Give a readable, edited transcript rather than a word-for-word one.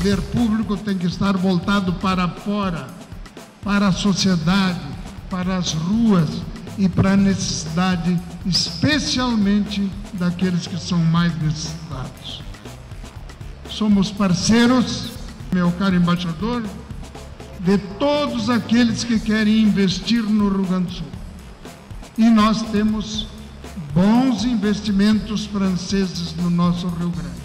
poder público tem que estar voltado para fora, para a sociedade, para as ruas e para a necessidade, especialmente daqueles que são mais necessitados. Somos parceiros, meu caro embaixador, de todos aqueles que querem investir no Rio Grande do Sul. E nós temos bons investimentos franceses no nosso Rio Grande.